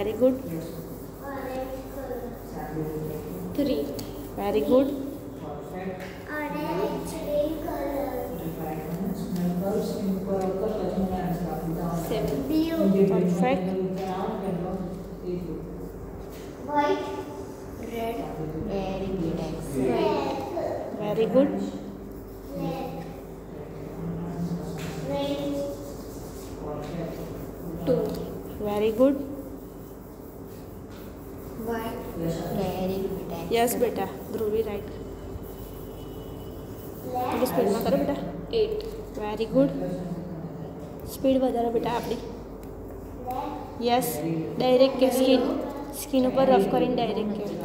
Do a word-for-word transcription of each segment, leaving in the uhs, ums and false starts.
Very good. Orange color. Three. Very good. Orange green color. Seven. Blue. Perfect. White. Red. Very good. Excellent. Black. Very good. Black. Red. Two. Very good. White. Very good. Excellent. Yes बेटा ध्रुवी right थोड़ी speed में करो बेटा at very good speed વધારો બેટા આપણી yes direct કે skin skin ઉપર રફ કરીને ડાયરેક્ટ કે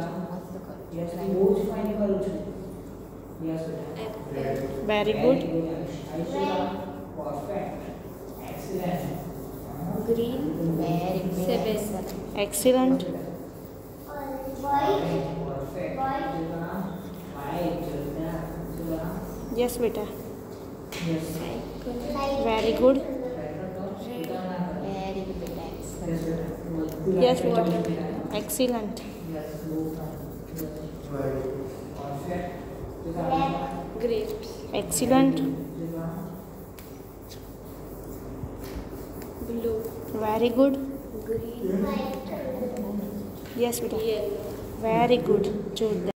very good Green. Very good. Seven. Excellent. Excellent. White. White. Yes बेटा Light. Very good Very good. Excellent. Yes बेटा excellent Grapes. Excellent Blue. Very good Green. White color. Yes बेटा very good जोरदार